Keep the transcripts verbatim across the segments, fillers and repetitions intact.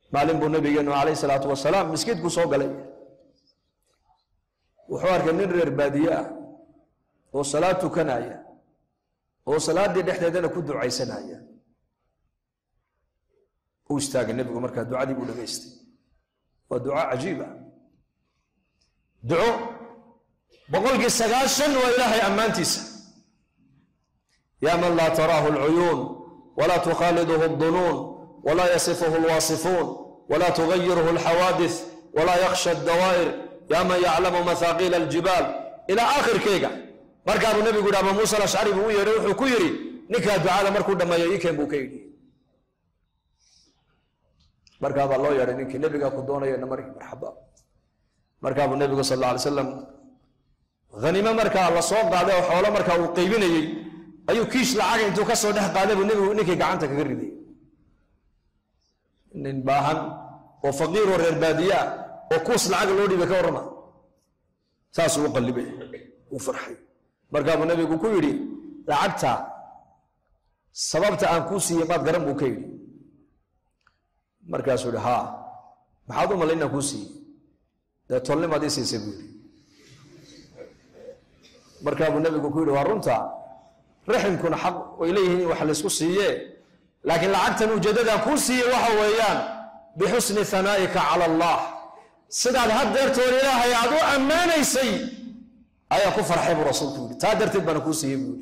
maalin buu nabigeenu alayhi salaatu wasalaam miskiidku soo galay wuxuu arkay nin reer baadiye ah oo salaad tukanaya oo salaadii dhexdeedana ku ducaysanaya uu istaagay nabigu markaa ducadii buu dhageystay waa duco cajiib ah duco boqolkii sagaashan waa ilaahay ammaantiisa yaa man laa taraahu alcuyuun walaa tukhaaliduhu aldunuun walaa yasifuhu alwaasifuun walaa tugayiruhu alxawaadith walaa yakhsha addawaa'ir yaa man yaclamu mathaaqiila aljibaal ilaa aakhirkeyga markaa buu nabigu yidhi Abu Muusa al-Ashcari buu u yeedhay wuxuu ku yidhi ninkaa ducada markuu dhammeeyo ii keen buu ka yidhi markaa baa loo yeedhay ninkii nabigaa ku doonaya namari marxaba markaa buu nabigu sal alla alay wasalam hanimo markaa la soo qaaday oo xoolo markaa uu qaybinayey ayuu kiish lacaga intuu ka soo dhex qaaday buu nabigu ninkii gacanta kaga riday nin baahan oo faqiir oo reer baadiye ah oo kuus lacag loo dhiibay ka warrama saasuu u qallibay uu farxay markaa buu nabigu ku yidhi lacagta sababta aan kuu siiyey maad garan buu ka yidhi markaasuu yidhi haa maxaad u malay inaan kuu siiyey dee tolnimaad ii siisay buu yidhi markaa buu nabigu ku yidhi waa runta raximkuna xaq way leeyihiin in wax laysku siiyee laakiin lacagtan ujeeddadaan kuu siiyey waxa weeyaan bixusni hanaa'ika cala allah sidaad haddeertoon ilaahay aad u ammaanaysay ayaa ku farxay buu rasuulku yidhi taa darteed baana kuu siiyey buu yidhi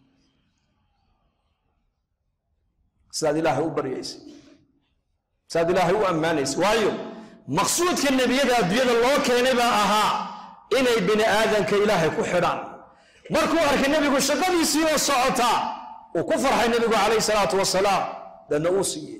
sidaad ilaahay u baryaysay sidaad ilaahay u ammaanaysay waayo maqsuudka nebiyada adduunyada loo keenay baa ahaa inay bini aadanka ilaahay ku xidhaan markuu arkay nebigu shaqadiisii oo socota uu ku farxay nebigu calayhi salaatu wasalaam dadna uu siiyey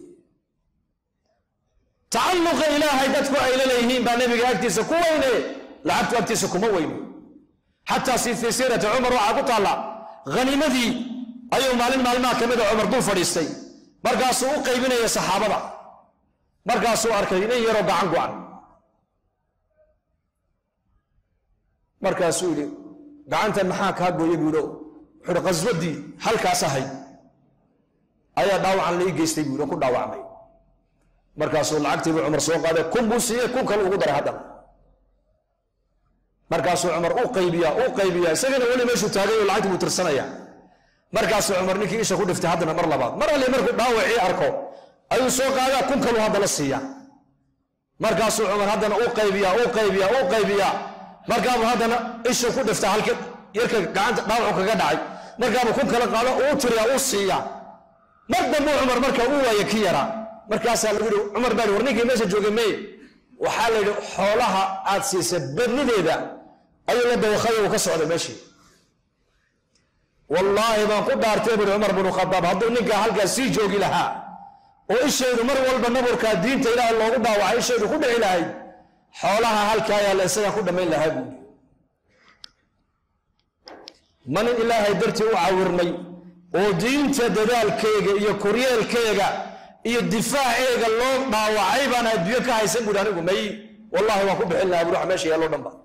tacalluqa ilaahay dadku ay la leeyihiin baa nebiga agtiisa ku weyne lacagtu agtiisa kuma weyne xataa si fii siirati cumar waxaa ku taalla haniimadii ayuu maalin maalmaha ka mida cumar dul fadhiistay markaasuu u qaybinaya saxaabada markaasuu arkay nin yaroo gacan go-an markaasuu yidhi gacantan maxaa kaa gooye buulo wuxuu yidhi qaswadii halkaas ahayd ayaa dhaawacan la ii geystay buulo ku dhaawacmay markaasuu lacagtiibuu cumar soo qaaday kun buu siiyey kun kale ugu daray haddana markaasuu cumar u qaybiyaa u qaybiyaa isagana weli meeshuu taagay oo lacagtii buu tirsanaya markaasuu cumar ninkii isha ku dhiftay haddana mar labaad mar alle markuu dhaawacii arko ayuu soo qaadaa kun kaluu haddana siiya markaasuu cumar haddana u qaybiyaa u qaybiyaa u qaybiyaa markaabuu haddana isha ku dhiftaa halka yarka gacanta dhaawacu kaga dhacay markaabuu kun kale qaado uu tiriyaa uu siiya mar dambuu cumar markaa u waaya ki yaraa markaasaa lagu yidhi cumar baa war ninkii meesha joogay mey waxaa la yidhi xoolaha aad siisay badnideeda ayuu la dawakhaday uu ka socday meeshii wallaahi baan ku dhaartay buri cumar binu khadaab hadduu ninkaa halkaas sii joogi lahaa oo ishaydu mar walba naburkaa diinta ilaahay loogu dhaawacay ishaydu ku dhici lahayd xoolaha halkaa ayaa la isagaa ku dhammayn lahaa buuri manin ilaahay dartii u cawirnay oo diinta dadaalkeyga iyo koryeelkeyga iyo difaaceega loo dhaawacay baan adduunyo ka haysan buuri anigu may wallahi waan ku bixin lahaa buuri wax meesha yaaloo dhan ba